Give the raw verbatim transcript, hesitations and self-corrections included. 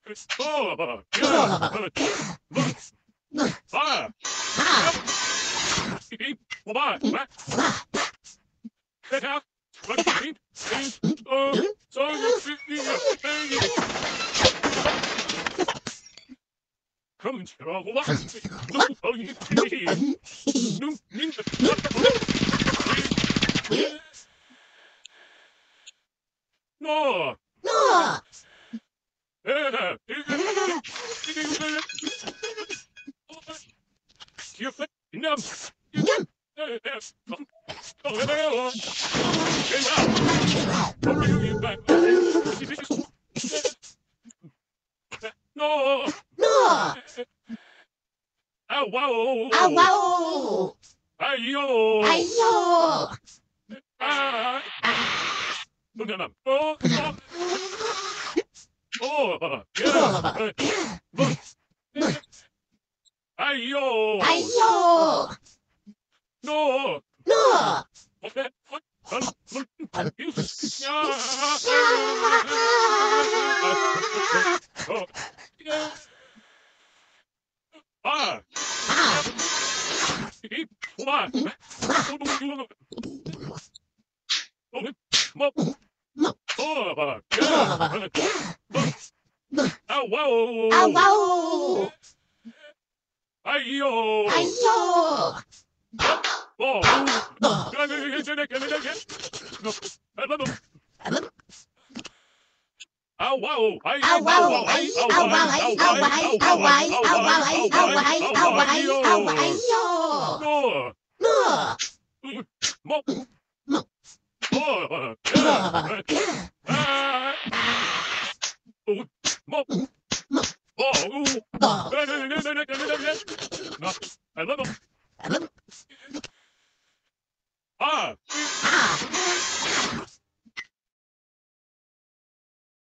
Oh, yeah. Ah. Why? Get out. What do you mean? Oh, so you come and tell what? Oh, you no. No. No. No! No. Ah, wow! Ah, wow. Ayo! Ayo. Ah! No, no, no. Oh, oh. Oh, yeah. Ayo! Ayo. No! No. Ah! Ah. What? Oh, yeah. Ah, wow! Ah, wow. Ayo! Ayo. Oh! No. Ah, wow! Ay, Ah, wow. ay, Ay, ah, wow. Ay, ah, wow. Ay, ah, wow. Ay, ah, wow. Ay, ah, wow. Ay, ah, wow. Ay, ah, wow. Ayo. No! No. Mo! No. Oh! No. Ah! Mo! No. Oh! No. No! I love him. Hello.